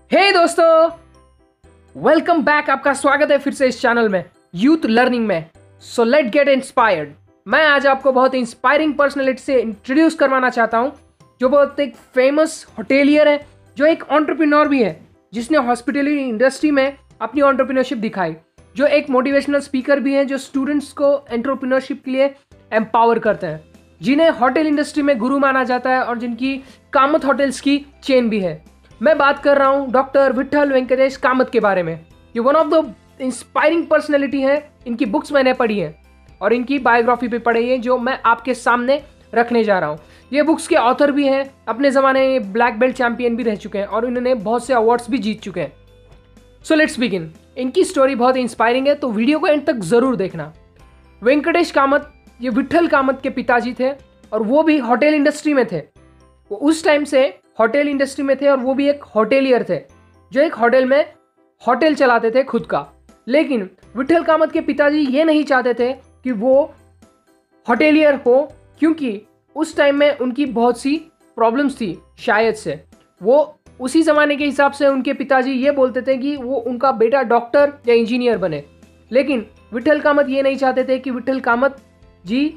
हे दोस्तों, welcome back. आपका स्वागत है फिर से इस चैनल में यूथ लर्निंग में। So let get inspired. मैं आज आपको बहुत इंस्पायरिंग पर्सनालिटी से इंट्रोड्यूस करवाना चाहता हूं, जो बहुत एक फेमस होटेलियर है, जो एक एंटरप्रेन्योर भी है, जिसने हॉस्पिटैलिटी इंडस्ट्री में अपनी एंटरप्रेन्योरशिप दिखाई, जो एक मोटिवेशनल स्पीकर भी है, जो स्टूडेंट्स को एंटरप्रेन्योरशिप के लिए एम्पावर करते हैं, जिन्हें होटल इंडस्ट्री में गुरु माना जाता है और जिनकी कामत होटल्स की चेन भी है। मैं बात कर रहा हूं डॉक्टर विट्ठल वेंकटेश कामत के बारे में। ये one of the inspiring personality है। इनकी बुक्स मैंने पढ़ी हैं और इनकी बायोग्राफी भी पढ़ी है, जो मैं आपके सामने रखने जा रहा हूं। ये बुक्स के ऑथर भी हैं, अपने ज़माने में ब्लैक बेल्ट चैंपियन भी रह चुके हैं और इन्होंने बहुत से अवार्ड्स भी जीत चुके हैं। So let's begin. इनकी स्टोरी बहुत इंस्पायरिंग है, तो वीडियो को एंड तक ज़रूर देखना। वेंकटेश कामत ये विट्ठल कामत के पिताजी थे और वो भी होटल इंडस्ट्री में थे। वो उस टाइम से होटल इंडस्ट्री में थे और वो भी एक होटेलियर थे, जो एक होटल में होटल चलाते थे खुद का। लेकिन विट्ठल कामत के पिताजी ये नहीं चाहते थे कि वो होटेलियर हो, क्योंकि उस टाइम में उनकी बहुत सी प्रॉब्लम्स थी। शायद से वो उसी ज़माने के हिसाब से उनके पिताजी ये बोलते थे कि वो उनका बेटा डॉक्टर या इंजीनियर बने। लेकिन विट्ठल कामत ये नहीं चाहते थे कि विट्ठल कामत जी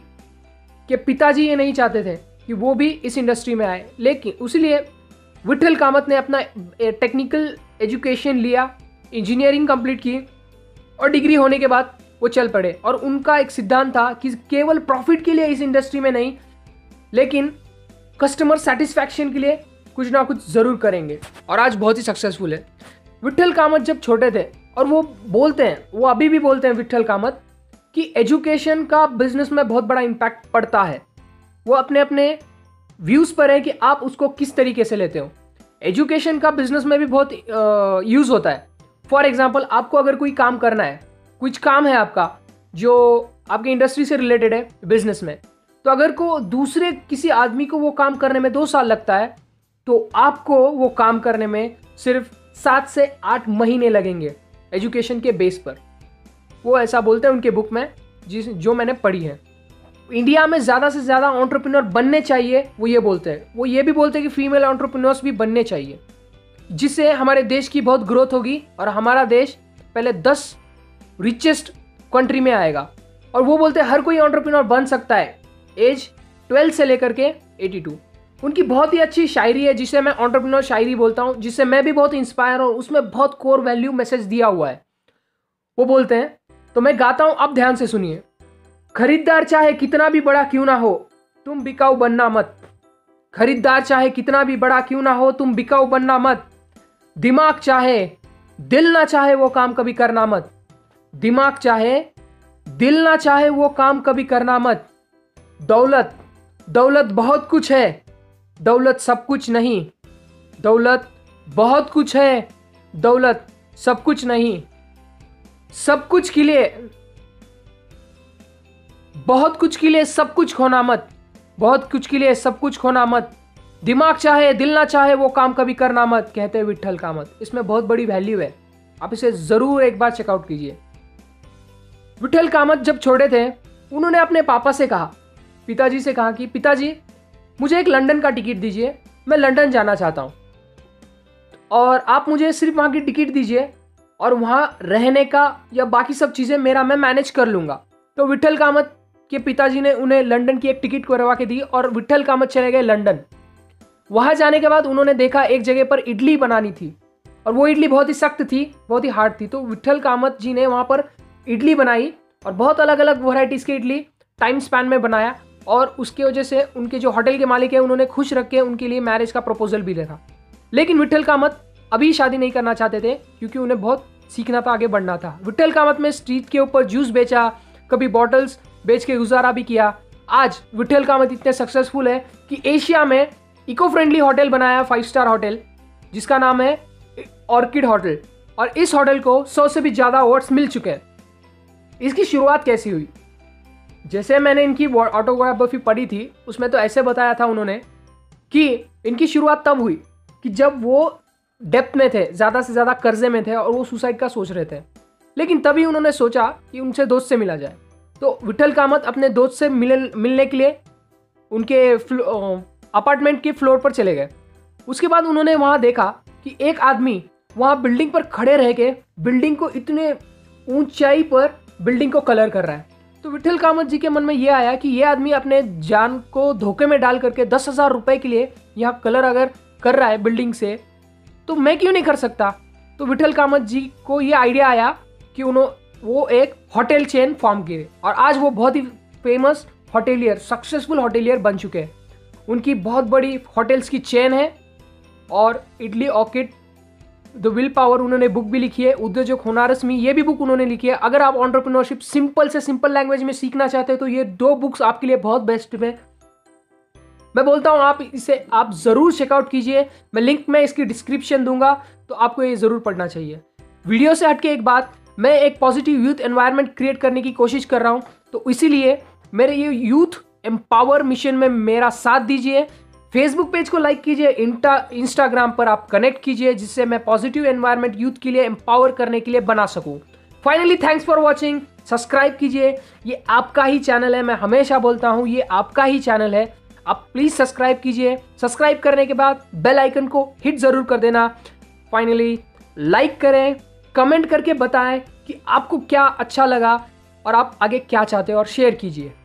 के पिताजी ये नहीं चाहते थे कि वो भी इस इंडस्ट्री में आए। लेकिन उसीलिए विट्ठल कामत ने अपना टेक्निकल एजुकेशन लिया, इंजीनियरिंग कंप्लीट की और डिग्री होने के बाद वो चल पड़े। और उनका एक सिद्धांत था कि केवल प्रॉफिट के लिए इस इंडस्ट्री में नहीं, लेकिन कस्टमर सेटिस्फैक्शन के लिए कुछ ना कुछ ज़रूर करेंगे, और आज बहुत ही सक्सेसफुल है। विट्ठल कामत जब छोटे थे, और वो बोलते हैं, वो अभी भी बोलते हैं विट्ठल कामत, कि एजुकेशन का बिजनेस में बहुत बड़ा इम्पैक्ट पड़ता है। वो अपने अपने व्यूज़ पर है कि आप उसको किस तरीके से लेते हो। एजुकेशन का बिजनेस में भी बहुत यूज़ होता है। फॉर एग्जांपल, आपको अगर कोई काम करना है, कुछ काम है आपका जो आपके इंडस्ट्री से रिलेटेड है बिजनेस में, तो अगर को दूसरे किसी आदमी को वो काम करने में 2 साल लगता है, तो आपको वो काम करने में सिर्फ 7 से 8 महीने लगेंगे एजुकेशन के बेस पर। वो ऐसा बोलते हैं उनके बुक में, जो मैंने पढ़ी है। इंडिया में ज़्यादा से ज़्यादा एंटरप्रेन्योर बनने चाहिए, वो ये बोलते हैं। वो ये भी बोलते हैं कि फीमेल एंटरप्रेन्योर्स भी बनने चाहिए, जिससे हमारे देश की बहुत ग्रोथ होगी और हमारा देश पहले 10 रिचेस्ट कंट्री में आएगा। और वो बोलते हैं हर कोई एंटरप्रेन्योर बन सकता है, एज 12 से लेकर के 82। उनकी बहुत ही अच्छी शायरी है, जिसे मैं एंटरप्रेन्योर शायरी बोलता हूँ, जिससे मैं भी बहुत इंस्पायर हूँ। उसमें बहुत कोर वैल्यू मैसेज दिया हुआ है। वो बोलते हैं, तो मैं गाता हूँ, अब ध्यान से सुनिए। खरीदार चाहे कितना भी बड़ा क्यों ना हो, तुम बिकाऊ बनना मत। खरीदार चाहे कितना भी बड़ा क्यों ना हो, तुम बिकाऊ बनना मत। दिमाग चाहे दिल ना चाहे, वो काम कभी करना मत। दिमाग चाहे दिल ना चाहे, वो काम कभी करना मत। दौलत दौलत बहुत कुछ है, दौलत सब कुछ नहीं। दौलत बहुत कुछ है, दौलत सब कुछ नहीं। सब कुछ के लिए बहुत कुछ के लिए सब कुछ खोना मत। बहुत कुछ के लिए सब कुछ खोना मत। दिमाग चाहे दिल ना चाहे, वो काम कभी करना मत, कहते हैं विट्ठल कामत। इसमें बहुत बड़ी वैल्यू है, आप इसे ज़रूर एक बार चेकआउट कीजिए। विट्ठल कामत जब छोटे थे, उन्होंने अपने पापा से कहा, पिताजी से कहा कि पिताजी, मुझे एक लंदन का टिकट दीजिए, मैं लंदन जाना चाहता हूँ, और आप मुझे सिर्फ वहाँ की टिकट दीजिए और वहाँ रहने का या बाकी सब चीज़ें मैं मैनेज कर लूँगा। तो विट्ठल कामत के पिताजी ने उन्हें लंदन की एक टिकट करवा के दी और विट्ठल कामत चले गए लंदन। वहाँ जाने के बाद उन्होंने देखा एक जगह पर इडली बनानी थी, और वो इडली बहुत ही सख्त थी, बहुत ही हार्ड थी। तो विट्ठल कामत जी ने वहाँ पर इडली बनाई और बहुत अलग अलग वैरायटीज़ की इडली टाइम स्पैन में बनाया, और उसकी वजह से उनके जो होटल के मालिक है, उन्होंने खुश रख के उनके लिए मैरिज का प्रपोजल भी लिखा। लेकिन विट्ठल कामत अभी शादी नहीं करना चाहते थे, क्योंकि उन्हें बहुत सीखना था, आगे बढ़ना था। विट्ठल कामत में स्ट्रीट के ऊपर जूस बेचा, कभी बॉटल्स बेच के गुजारा भी किया। आज विट्ठल कामत इतने सक्सेसफुल है कि एशिया में इको फ्रेंडली होटल बनाया, 5 स्टार होटल, जिसका नाम है ऑर्किड होटल, और इस होटल को 100 से भी ज़्यादा अवार्ड्स मिल चुके हैं। इसकी शुरुआत कैसी हुई? जैसे मैंने इनकी ऑटोबायोग्राफी पढ़ी थी, उसमें तो ऐसे बताया था उन्होंने कि इनकी शुरुआत तब हुई कि जब वो डेप्थ में थे, ज़्यादा से ज़्यादा कर्जे में थे, और वो सुसाइड का सोच रहे थे। लेकिन तभी उन्होंने सोचा कि उनसे दोस्त से मिला जाए। तो विट्ठल कामत अपने दोस्त से मिलने के लिए उनके अपार्टमेंट के फ्लोर पर चले गए। उसके बाद उन्होंने वहाँ देखा कि एक आदमी वहाँ बिल्डिंग पर खड़े रह के बिल्डिंग को इतने ऊंचाई पर बिल्डिंग को कलर कर रहा है। तो विट्ठल कामत जी के मन में ये आया कि ये आदमी अपने जान को धोखे में डाल करके 10,000 रुपए के लिए यहाँ कलर अगर कर रहा है बिल्डिंग से, तो मैं क्यों नहीं कर सकता। तो विट्ठल कामत जी को ये आइडिया आया कि वो एक होटल चेन फॉर्म किए और आज वो बहुत ही फेमस होटेलियर, सक्सेसफुल होटेलियर बन चुके हैं। उनकी बहुत बड़ी होटल्स की चेन है और Idli orchid the will power उन्होंने बुक भी लिखी है, उद्योजक होनारस में ये भी बुक उन्होंने लिखी है। अगर आप एंटरप्रेन्योरशिप सिंपल से सिंपल लैंग्वेज में सीखना चाहते हैं तो ये 2 बुक्स आपके लिए बहुत बेस्ट है। मैं बोलता हूँ आप जरूर चेकआउट कीजिए। मैं लिंक में इसकी डिस्क्रिप्शन दूंगा, तो आपको ये जरूर पढ़ना चाहिए। वीडियो से हटके एक बात, मैं एक पॉजिटिव यूथ एनवायरनमेंट क्रिएट करने की कोशिश कर रहा हूँ, तो इसीलिए मेरे ये यूथ एम्पावर मिशन में मेरा साथ दीजिए। फेसबुक पेज को लाइक कीजिए, इंस्टाग्राम पर आप कनेक्ट कीजिए, जिससे मैं पॉजिटिव एनवायरनमेंट यूथ के लिए एम्पावर करने के लिए बना सकूं। Finally thanks for watching. Subscribe कीजिए, ये आपका ही चैनल है। मैं हमेशा बोलता हूं ये आपका ही चैनल है, आप प्लीज सब्सक्राइब कीजिए। सब्सक्राइब करने के बाद बेल आइकन को हिट जरूर कर देना। फाइनली लाइक करें, कमेंट करके बताएं कि आपको क्या अच्छा लगा और आप आगे क्या चाहते हो, और शेयर कीजिए।